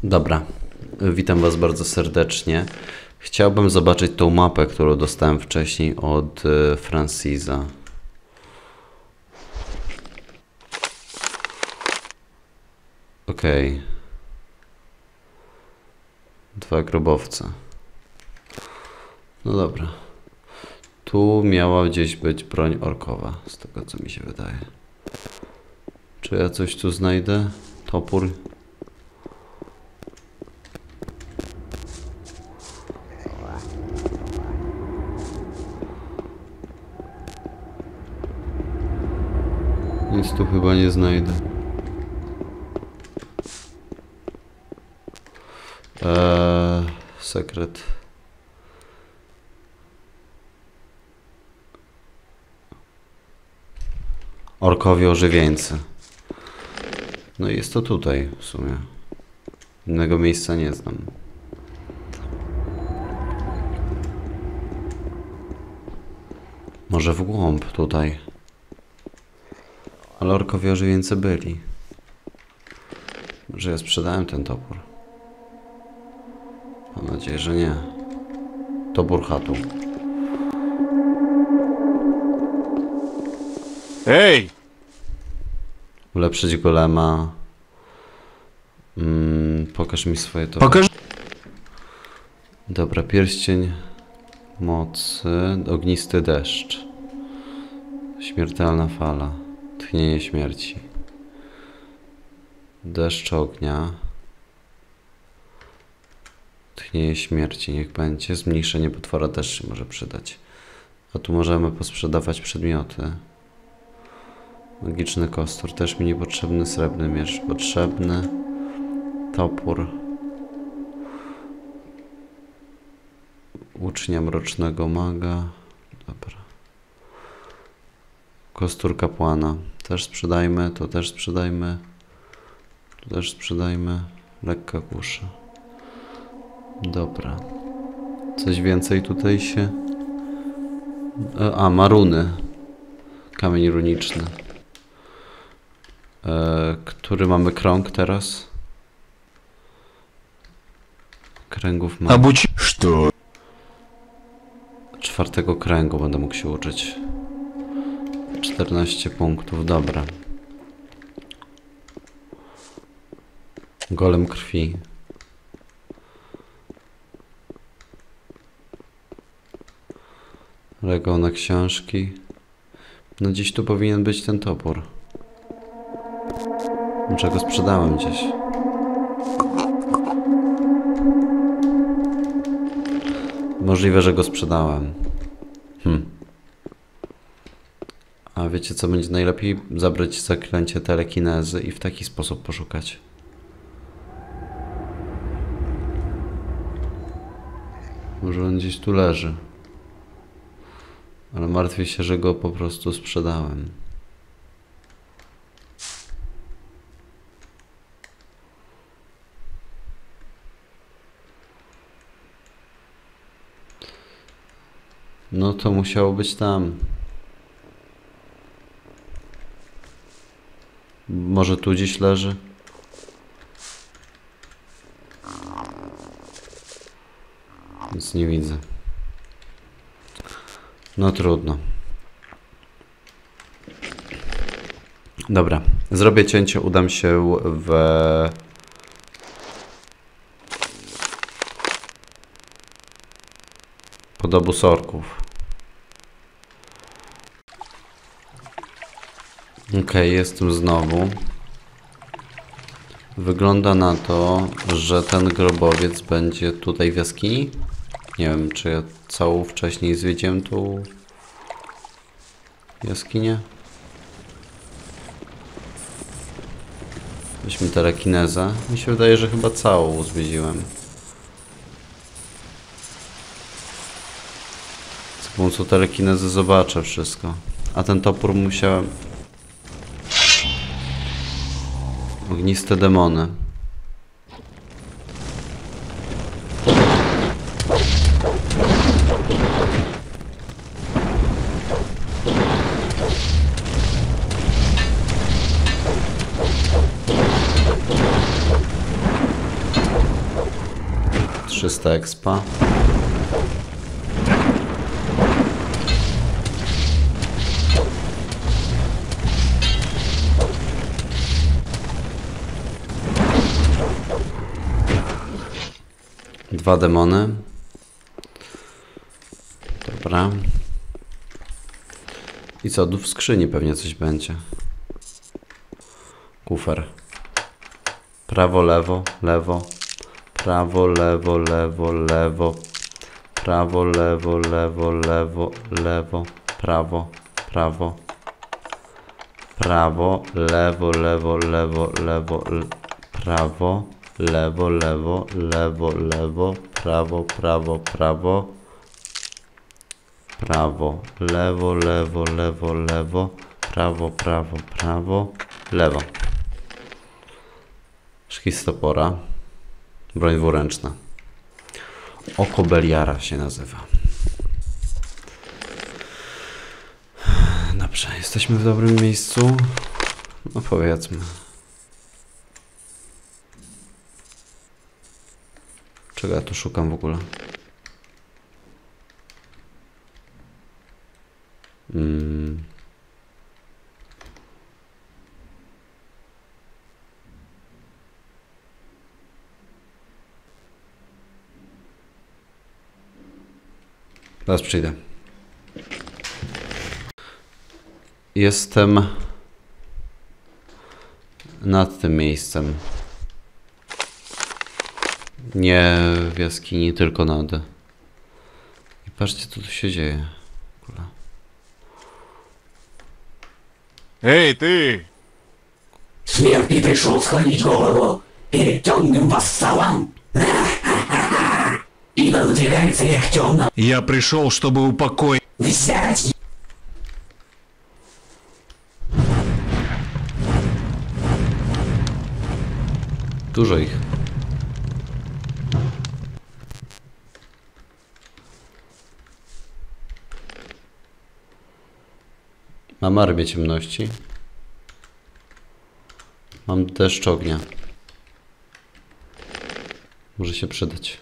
Dobra, witam Was bardzo serdecznie. Chciałbym zobaczyć tą mapę, którą dostałem wcześniej od Francisa. Okej. Dwa grobowce. No dobra. Tu miała gdzieś być broń orkowa, z tego co mi się wydaje. Czy ja coś tu znajdę? Topór? Nic tu chyba nie znajdę. Sekret. Orkowie ożywieńcy. No i jest to tutaj w sumie. Innego miejsca nie znam. Może w głąb tutaj. Ale orkowie ożywieńcy byli. Może ja sprzedałem ten topór. Mam nadzieję, że nie. Topór chatu. Ej! Ulepszyć golema. Pokaż mi swoje topór. Pokaż. Dobra, pierścień mocy. Ognisty deszcz. Śmiertelna fala. Tchnienie śmierci. Deszcz ognia. Tchnienie śmierci, niech będzie. Zmniejszenie potwora też się może przydać. A tu możemy posprzedawać przedmioty. Magiczny kostur, też mi niepotrzebny. Srebrny miecz potrzebny. Topór. Ucznia mrocznego maga. Dobra. Kostur kapłana. Też sprzedajmy, to też sprzedajmy. Tu też sprzedajmy. Lekka kusza. Dobra. Coś więcej tutaj się... maruny. Kamień runiczny. Który mamy krąg teraz? Kręgów mam. Что? 4. kręgu będę mógł się uczyć. 14 punktów, dobra. Golem krwi. Regał na książki. No gdzieś tu powinien być ten topór. Może go sprzedałem gdzieś. Możliwe, że go sprzedałem. A wiecie co będzie najlepiej? Zabrać zaklęcie telekinezy i w taki sposób poszukać. Może on gdzieś tu leży. Ale martwię się, że go po prostu sprzedałem. No to musiało być tam. Może tu gdzieś leży? Nic nie widzę. No trudno. Dobra, zrobię cięcie, udam się pod obóz orków. Okej, jestem znowu. Wygląda na to, że ten grobowiec będzie tutaj w jaskini. Nie wiem, czy ja całą wcześniej zwiedziłem tą jaskinię. Weźmy telekinezę. Mi się wydaje, że chyba całą zwiedziłem. Z pomocą telekinezy zobaczę wszystko. A ten topór musiałem... Ogniste demony. 300 expa. Dwa demony. Dobra. I co? Tu w skrzyni pewnie coś będzie. Kufer. Prawo, lewo, lewo. Prawo, lewo, lewo, lewo. Prawo, lewo, lewo, lewo, lewo. Prawo, prawo. Prawo, lewo, lewo, lewo, lewo, prawo. Lewo, lewo, lewo, lewo. Prawo, prawo, prawo. Prawo, lewo, lewo, lewo, lewo. Prawo, prawo, prawo. Lewo. Szkic topora. Broń dwuręczna. Oko Beliara się nazywa. Dobrze, jesteśmy w dobrym miejscu. No powiedzmy. Czego ja tu szukam w ogóle? Zaraz przyjdę. Jestem nad tym miejscem. Nie w jaskini, tylko nad. I patrzcie, co tu się dzieje. Kula. Эй, ты! Смертный пришел склонить голову перед темным вассалом. И выдвигается их темно Я пришел, чтобы упокоить. взять. Dużo ich. Mam armię ciemności. Mam deszcz ognia. Może się przydać.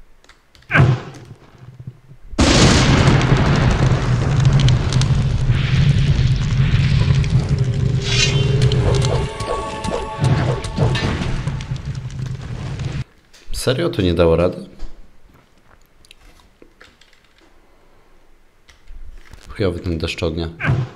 Serio? To nie dało rady? Chujowy ten deszcz ognia.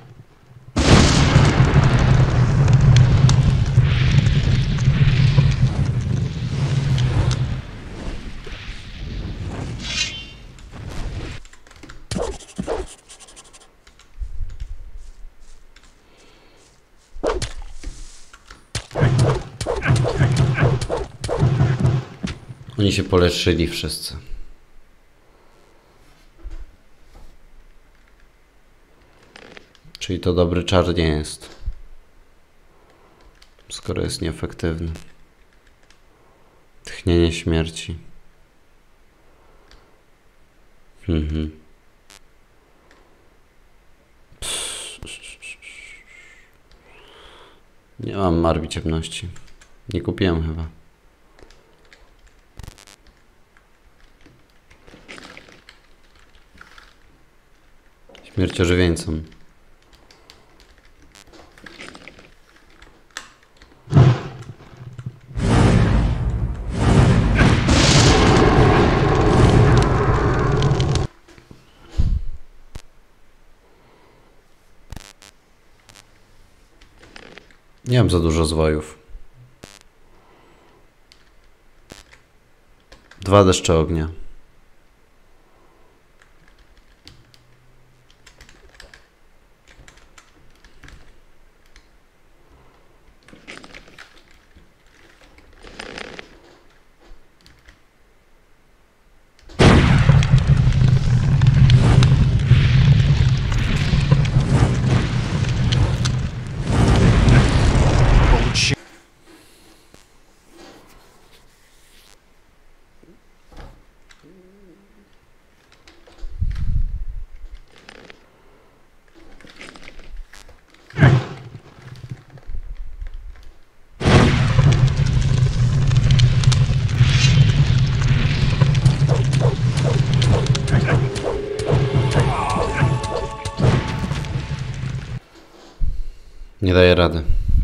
Oni się poleczyli wszyscy. Czyli to dobry czar nie jest. Skoro jest nieefektywny. Tchnienie śmierci. Nie mam marwi ciemności. Nie kupiłem chyba. Śmierciożywieńcom. Nie mam za dużo zwojów. 2 deszcze ognia. Nie daję rady.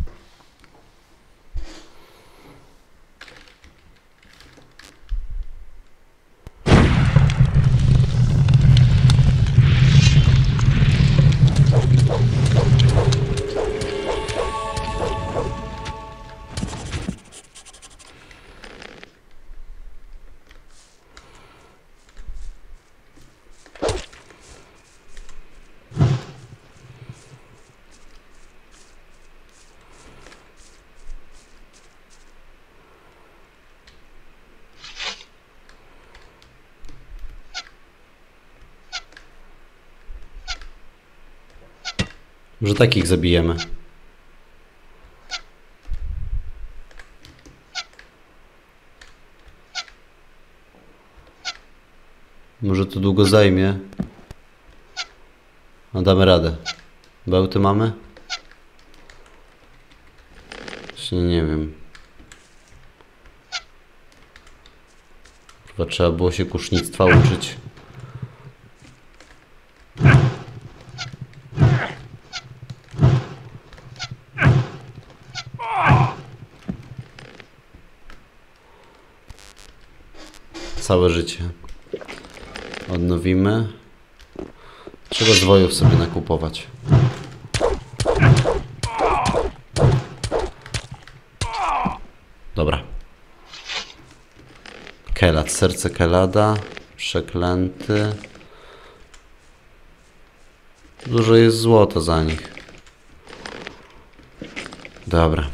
Może takich zabijemy. Może to długo zajmie. No damy radę. Bełty mamy? Właśnie nie wiem. Chyba trzeba było się kusznictwa uczyć. Całe życie. Odnowimy. Trzeba zwojów sobie nakupować. Dobra. Kelad, serce Kelada. Przeklęty. Dużo jest złota za nich. Dobra.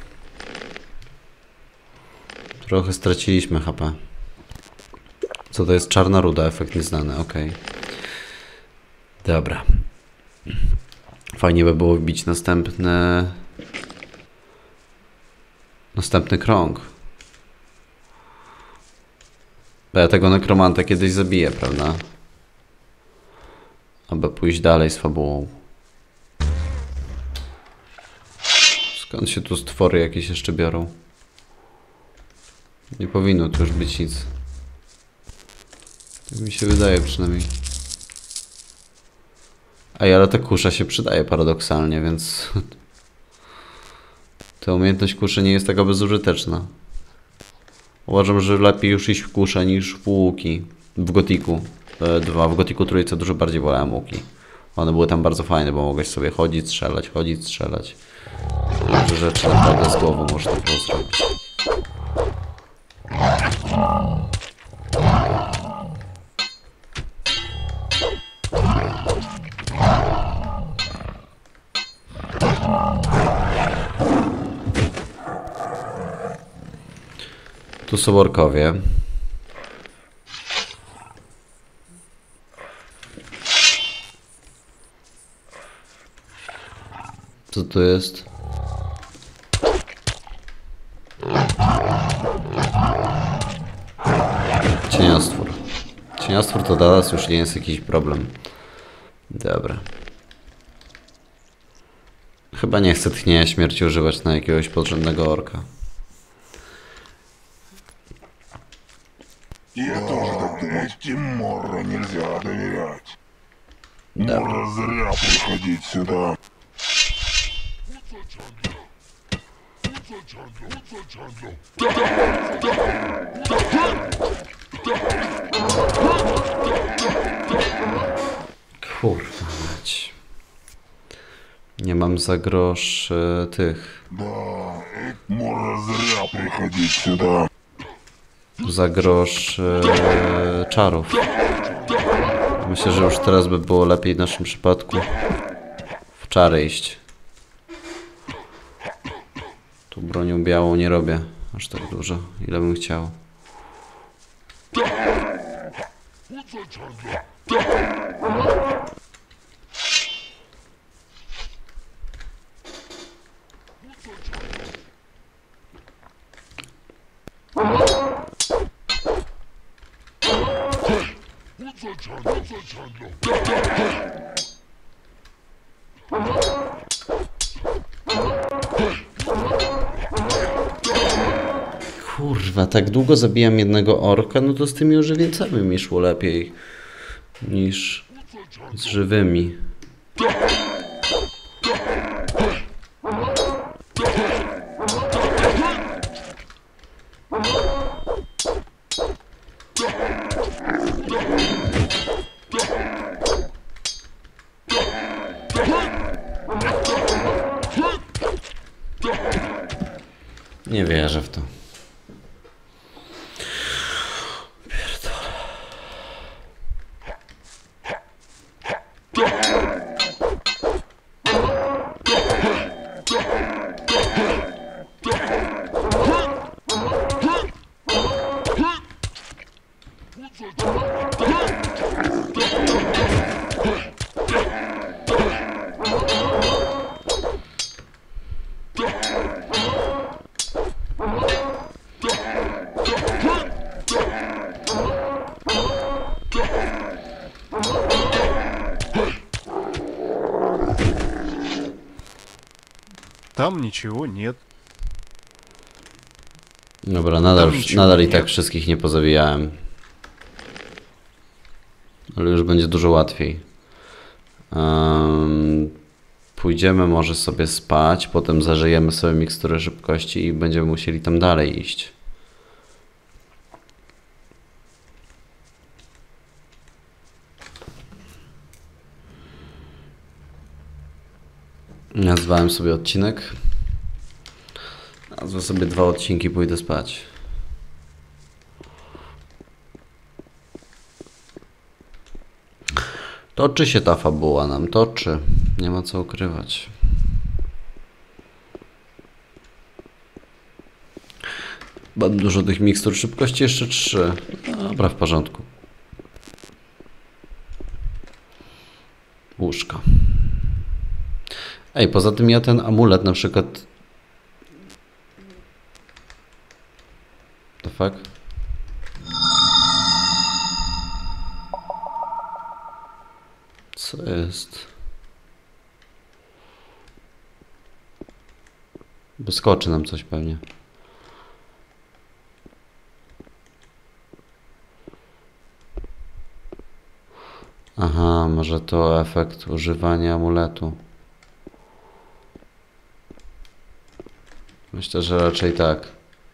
Trochę straciliśmy HP. Co to jest? Czarna ruda, efekt nieznany, ok. Dobra. Fajnie by było wbić następny krąg. Bo ja tego nekromanta kiedyś zabiję, prawda? Aby pójść dalej z fabułą. Skąd się tu stwory jakieś jeszcze biorą? Nie powinno tu już być nic. Tak mi się wydaje przynajmniej. Ej, ale ta kusza się przydaje paradoksalnie, więc... Ta umiejętność kuszy nie jest taka bezużyteczna. Uważam, że lepiej już iść w kuszę niż w łuki. W Gotiku 2, w Gotiku trójce dużo bardziej wolałem łuki. One były tam bardzo fajne, bo mogłeś sobie chodzić, strzelać. Duże rzeczy naprawdę z głową można było zrobić. Tu są orkowie. Co tu jest? Cieniostwór. Cieniostwór to dla nas już nie jest jakiś problem. Dobra. Chyba nie chcę tchnienia śmierci używać na jakiegoś podrzędnego orka. Я тоже так думаю. Тимуру нельзя доверять. Мора зря приходить сюда. Kurwa mać. Nie mam za grosz tych. Да, Мора зря приходить сюда. Za grosz czarów. Myślę, że już teraz by było lepiej w naszym przypadku w czary iść. Tu bronią białą nie robię aż tak dużo, ile bym chciał. Kurwa, tak długo zabijam jednego orka, no to z tymi ożywieńcami mi szło lepiej niż z żywymi. Nie wierzę w to. Там ничего нет. Dobra, Tam niciego nadal i nie. tak wszystkich nie pozabijałem. Ale już będzie dużo łatwiej. Pójdziemy może sobie spać, potem zażyjemy sobie miksturę szybkości i będziemy musieli tam dalej iść. Nazwałem sobie odcinek. Nazwę sobie 2 odcinki, pójdę spać. Toczy się ta fabuła nam, toczy. Nie ma co ukrywać. Mam dużo tych mikstur szybkości, jeszcze 3. Dobra, w porządku. Łóżka. Ej, poza tym ja ten amulet na przykład... The fuck? Co jest? Wyskoczy nam coś pewnie. Aha, może to efekt używania amuletu. Myślę, że raczej tak.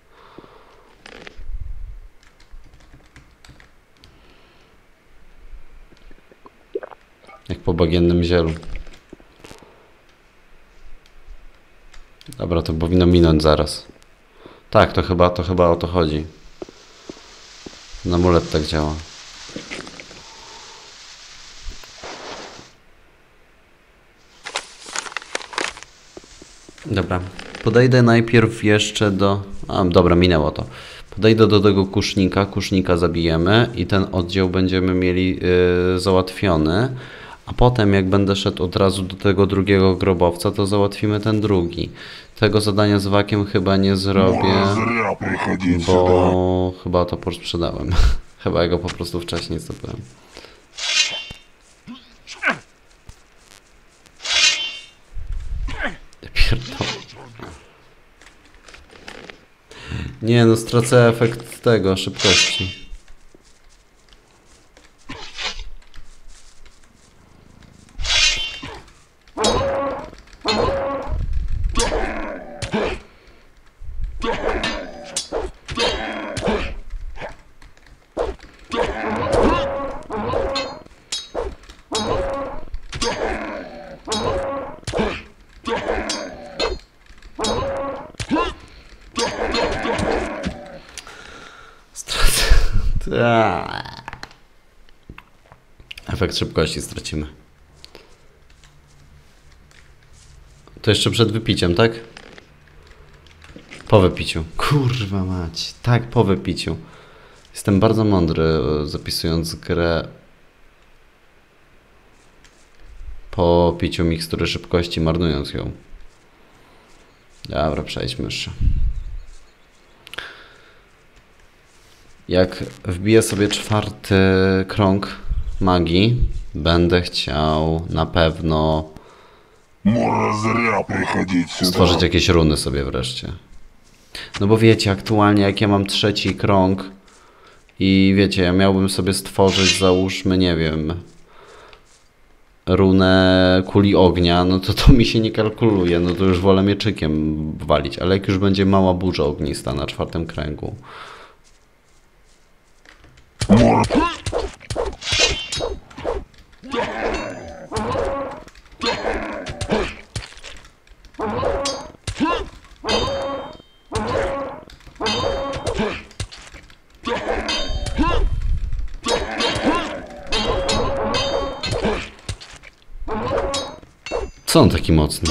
Jak po bagiennym zielu. Dobra, to powinno minąć zaraz. Tak, to chyba o to chodzi. Ten amulet tak działa. Dobra, podejdę najpierw jeszcze do... A, dobra, minęło to. Podejdę do tego kusznika zabijemy i ten oddział będziemy mieli załatwiony. A potem jak będę szedł od razu do tego drugiego grobowca, to załatwimy ten drugi. Tego zadania z wakiem chyba nie zrobię, Может, зря приходить сюда. bo chyba topór sprzedałem. Chyba ja go po prostu wcześniej zdobyłem. Ja pierdolę. Nie no, stracę efekt tego, szybkości. Efekt szybkości stracimy. To jeszcze przed wypiciem, tak? Po wypiciu. Kurwa mać. Tak, po wypiciu. Jestem bardzo mądry, zapisując grę po piciu mikstury szybkości, marnując ją. Dobra, przejdźmy jeszcze. Jak wbiję sobie 4. krąg magii, będę chciał na pewno Может, зря приходить сюда. stworzyć jakieś runy sobie wreszcie. No bo wiecie, aktualnie jak ja mam 3. krąg i wiecie, ja miałbym sobie stworzyć, załóżmy, nie wiem, runę kuli ognia, no to mi się nie kalkuluje, no to już wolę mieczykiem walić, ale jak już będzie mała burza ognista na 4. kręgu. Co on taki mocny?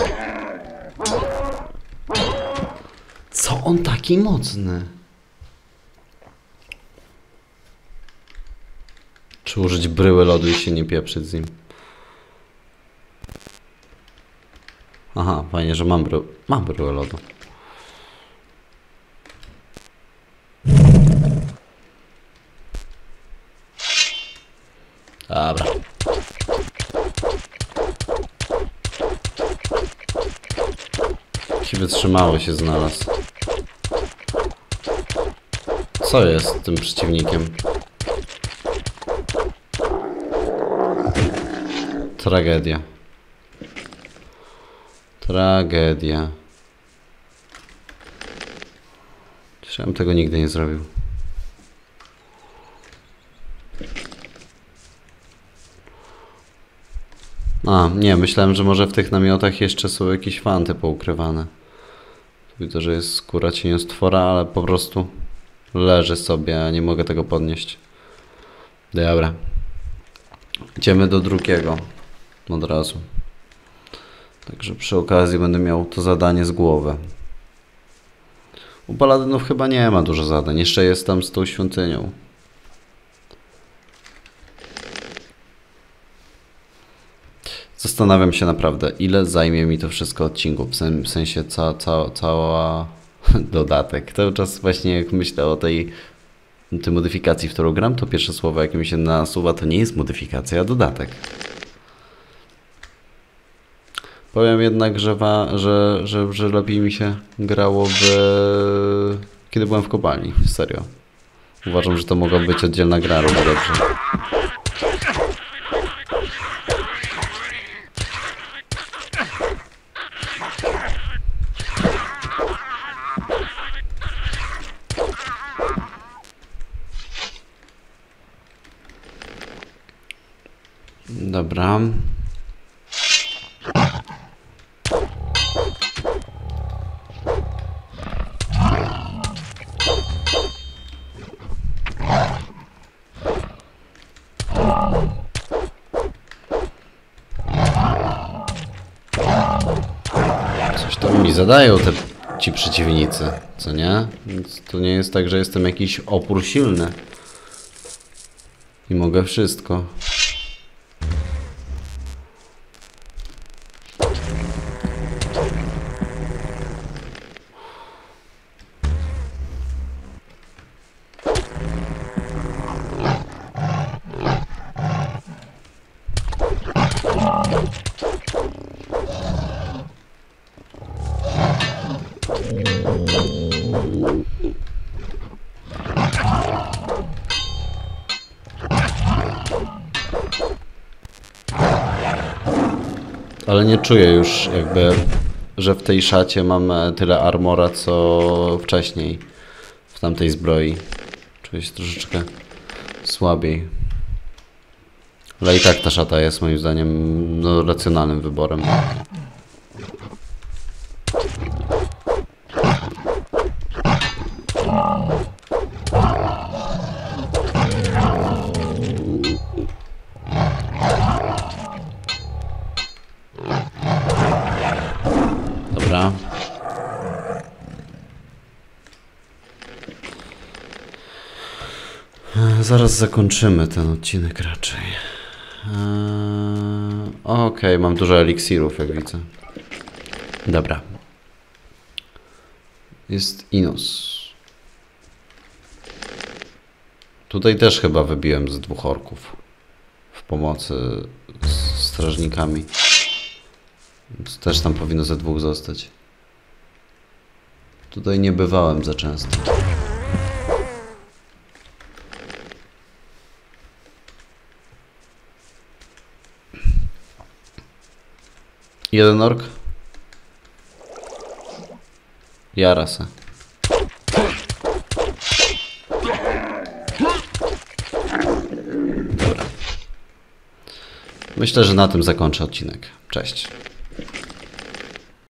Co on taki mocny? Czy użyć bryły lodu i się nie pieprzyć z nim? Aha, fajnie, że mam bryłę lodu. Dobra. Jakiś wytrzymały się znalazł. Co jest z tym przeciwnikiem? Tragedia. Tragedia. Przecież bym tego nigdy nie zrobił. A, nie, myślałem, że może w tych namiotach jeszcze są jakieś fanty poukrywane. Widzę, że jest skóra cieniostwora, ale po prostu leży sobie, a nie mogę tego podnieść. Dobra. Idziemy do drugiego. Od razu. Także przy okazji będę miał to zadanie z głowy. U paladynów chyba nie ma dużo zadań. Jeszcze jest tam z tą świątynią. Zastanawiam się naprawdę, ile zajmie mi to wszystko odcinków. W sensie cała dodatek. Cały czas właśnie jak myślę o tej modyfikacji, w którą gram, to pierwsze słowo, jakie mi się nasuwa, to nie jest modyfikacja, a dodatek. Powiem jednak, że lepiej mi się grało kiedy byłem w kopalni. Serio. Uważam, że to mogła być oddzielna gra, równie dobrze. Dobra. Coś tam mi zadają ci przeciwnicy, co nie? Więc to nie jest tak, że jestem jakiś opór silny. I mogę wszystko. Ale nie czuję już jakby, że w tej szacie mam tyle armora, co wcześniej w tamtej zbroi. Czuję się troszeczkę słabiej. Ale i tak ta szata jest moim zdaniem no, racjonalnym wyborem. Dobra. Zaraz zakończymy ten odcinek raczej. Okej, mam dużo eliksirów, jak widzę. Dobra. Jest Inos. Tutaj też chyba wybiłem z 2 orków w pomocy z strażnikami. Więc też tam powinno ze 2 zostać. Tutaj nie bywałem za często. Jeden ork. Jara se. Dobra. Myślę, że na tym zakończę odcinek. Cześć.